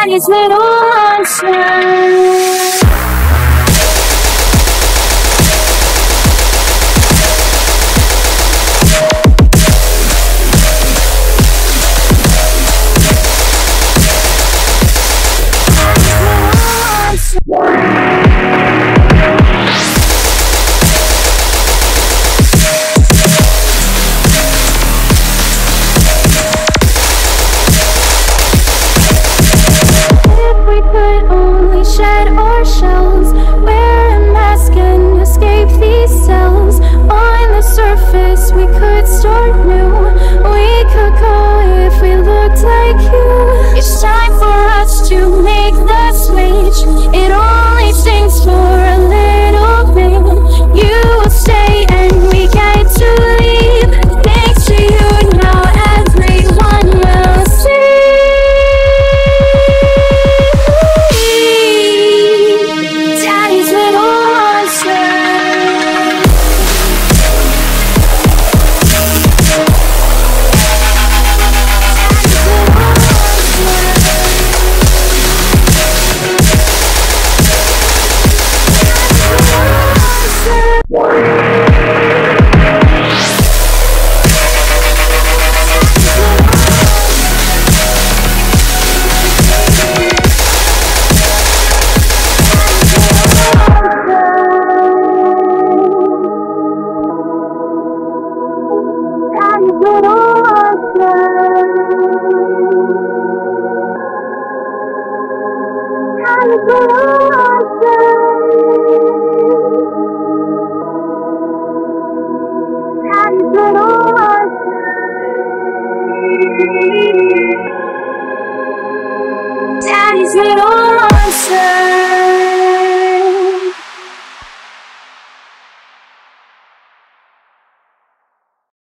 Daddy's little monster. Shed our shells, wear a mask and escape these cells. On the surface we could start new. We could go if we looked like you. It's time for us to make the switch. It only stings for a little bit. You will stay and we get to leave. Thanks to you now everyone will see. Daddy's little monster.